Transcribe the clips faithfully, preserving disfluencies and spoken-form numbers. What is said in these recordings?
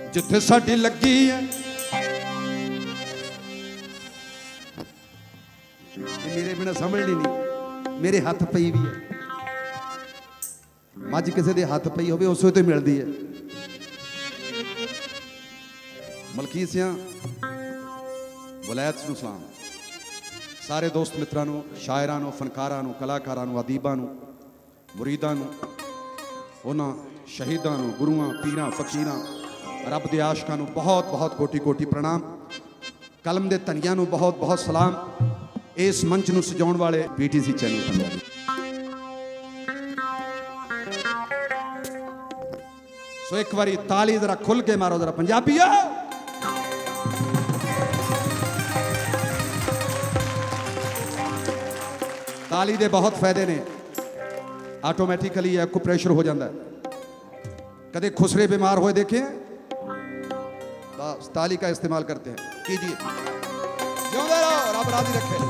जिथे साडी लगी है मेरे बिना समझनी नहीं, मेरे हाथ पई भी है। मझ किसी के हाथ पई होवे उस तो मिलती है। मलकीत सिंह वलैत नूं सलाम, सारे दोस्त मित्रां, शायरां, फनकारां, कलाकारां, अदीबां, मुरीदां, उन्हां शहीदां, गुरुआं, पीरां, फकीरां, रब दे आशिकां बहुत बहुत कोटि कोटि प्रणाम। कलम दे धनियां बहुत बहुत सलाम। इस मंच नूं सजाउण वाले पीटीसी चैनल पंजाबी। सो एक बारी ताली जरा खुल के मारो जरा पंजाबिया। ताली दे बहुत फायदे ने, ऑटोमैटिकली एक्यूप्रेशर हो जाता है। कदे खुसरे बीमार हुए देखे बस ताली का इस्तेमाल करते हैं। कीजिए, जिंदे रहो, रब राजी रखे।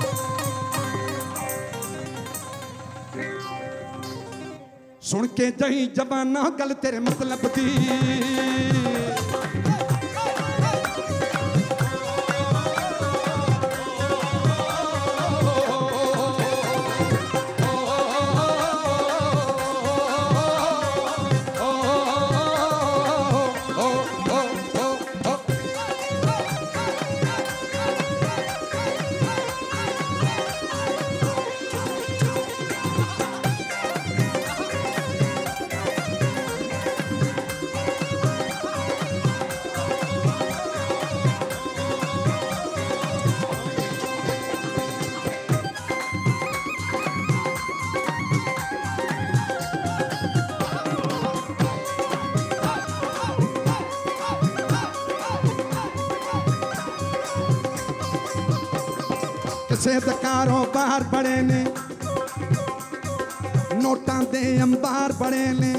सुन के जही जबाना गल तेरे मतलब दी, किसे द कारोबार बड़े ने, नोटां दे अंबार बड़े ने।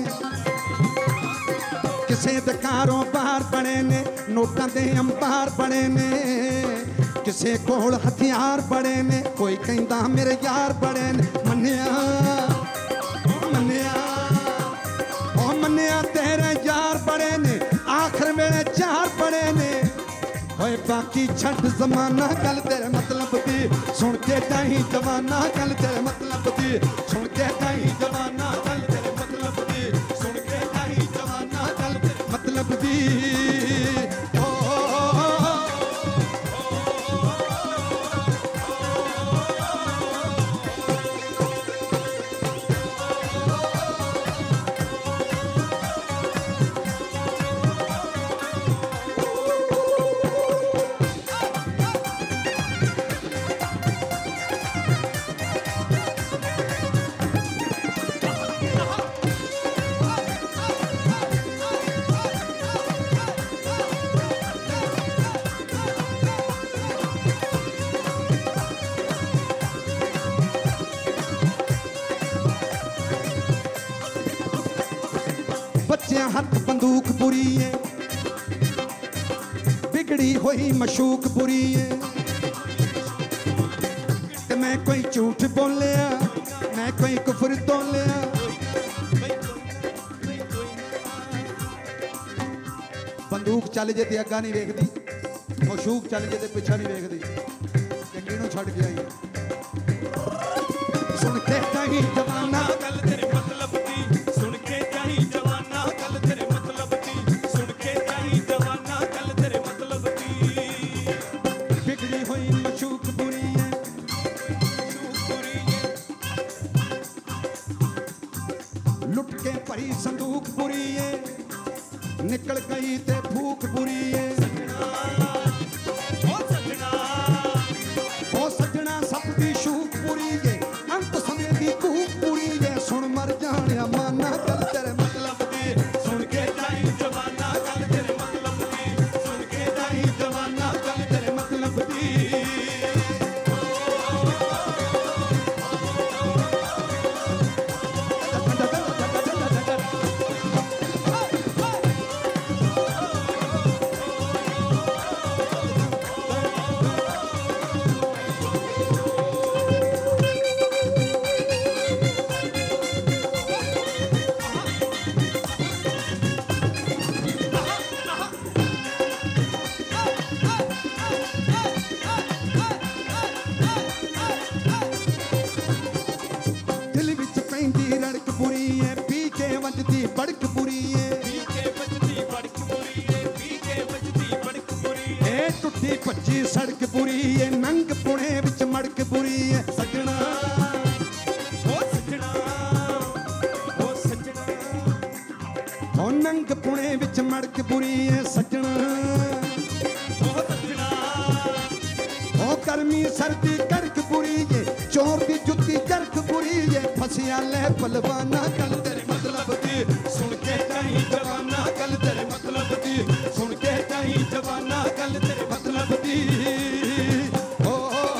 किसे द कारोबार बड़े ने, नोटां दे अंबार बड़े ने। किसे कोल हथियार बड़े ने, कोई कहंदा मेरे यार बड़े ने। मन्निया मन्निया ओ मन्निया तेरे यार बड़े ने, आखिर मेरे चार बड़े ने। होए बाकी छड़ जमाना गल तेरे मतलब दी, सुन के नहीं जवाना गल तेरे मतलब दी, सुन के नहीं जवाना गल तेरे मतलब दी, सुन के नहीं जवाना गल तेरे मतलब दी। बच्चे हथ बंदूक बुरी है, बिगड़ी हुई मशूक बुरी है। ते मैं कोई झूठ बोलिया, मैं कोई कुफर तोलिया। बंदूक चल जे ते अग्गा नहीं वेखदी, मशूक चल जे ते पिछा नहीं वेखदी। चंगी नूं छड्ड के आई सुन के नहीं जवाना गल तेरे मतलब दी, सुन के नहीं जवाना गल तेरे मतलब दी, सुन के नहीं जवाना गल तेरे मतलब दी। बिगड़ी हुई मशूक बुरी है, मशूक बुरी है। लुट के भरी संदूक बुरी है, निकल गई ते भूख बुरी है। ओ सजना ओ सजना सब दी शूक बुरी है, अंत समय दी कूक बुरी है। सुन मर जाने माना गल तेरे मतलब दी, सुन के जाई जवाना गल तेरे मतलब दी, सुन के जाई जवाना गल तेरे मतलब दी। दी भज्जी सड़क बुरी है नंग पुणे विच मड़क बुरी है सजना ओ सजना ओ सजना ओ नंग पुणे विच मड़क बुरी है सजना ओ सजना ओ गर्मी सर्दी करक बुरी है चोर दी जुत्ती जरक बुरी है फसिया ले पलवाना गल तेरे मतलब दी सुन के नहीं जवाना गल तेरे मतलब दी सुन के नहीं जवाना गल तेरे मतलब दी ओ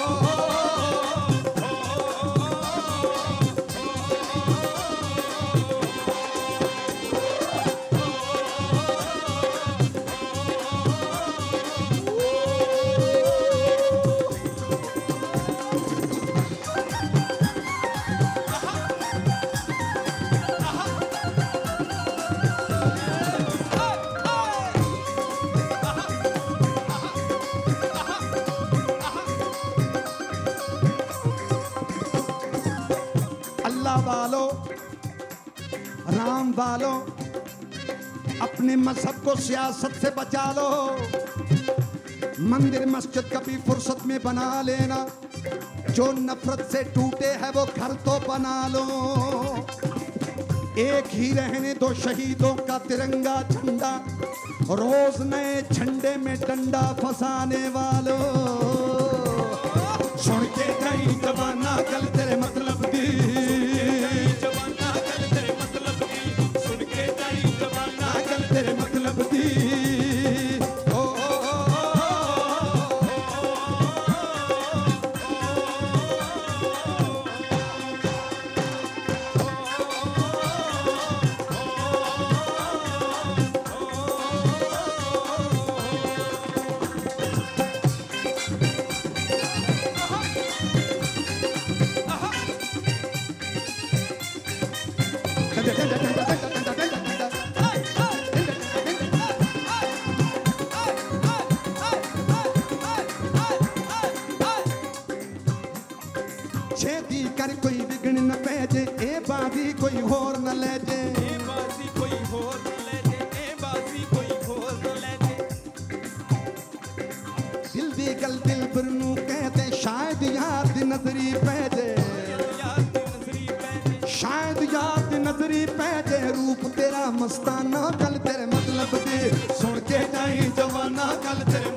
वालों राम वालों अपने मजहब को सियासत से बचा लो मंदिर मस्जिद कभी फुर्सत में बना लेना जो नफरत से टूटे है वो घर तो बना लो एक ही रहने दो शहीदों का तिरंगा झंडा रोज नए झंडे में डंडा फंसाने वालों सुन के नहीं जवाना कल तेरे मतलब दी जवाना कल तेरे मतलब दी सुन के नहीं जवाना कल तेरे मतलब दी ओ छेती कर कोई बिगड़ न पैजे ए बाजी कोई होर न ले जे ए बाजी कोई होर न ले जे ए बाजी कोई होर न ले जे दिल दी गल दिल पर नू कहते शायद यार दी नजरी पै जे शायद यार दी नजरी पै जे रूप तेरा मस्ताना गल तेरे मतलब दी सुन के नहीं जवाना गल तेरे